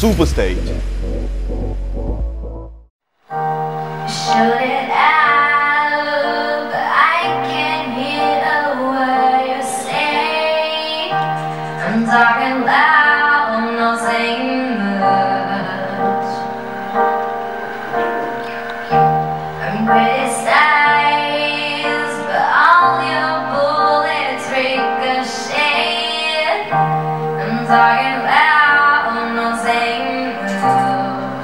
Superstage. Shoot it out, but I can't hear a word you say. I'm talking loud, I'm not saying much. I'm criticized, but all your bullets ricochet. I'm talking loud, I'm not saying much.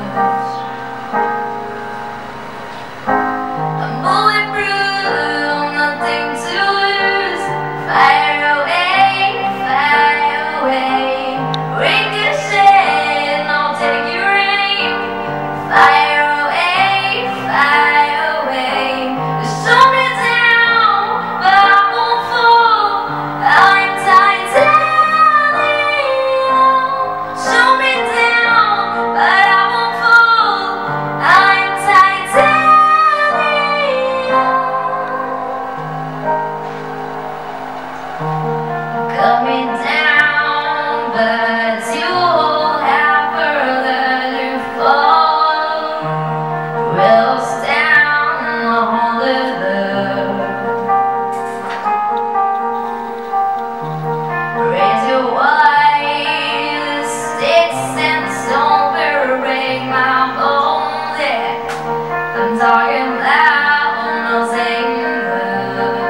Cut me down, but you'll have further to fall. Rails down, I'll hold it up. Raise your voice, sticks and stones break my bones. Yeah, I'm talking loud, I'm not saying much.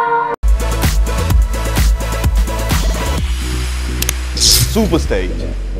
Superstage.